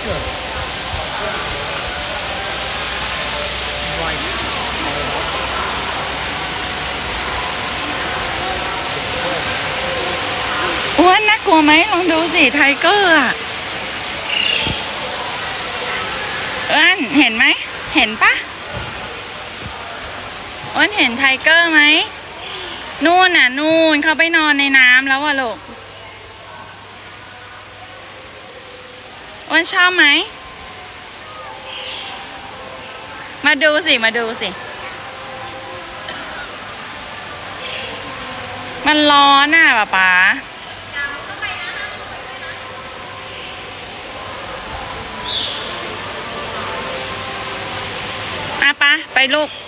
อ้วนน่ากลัวไหมลองดูสิไทเกอร์อ่ะอ้วนเห็นไหมเห็นปะอ้วนเห็นไทเกอร์ไหมนู่นน่ะนู่นเขาไปนอนในน้ำแล้วอ่ะลูกอ้วนชอบไหมมาดูสิมาดูสิมันร้อนอ่ะป๊าป๊าไปลูก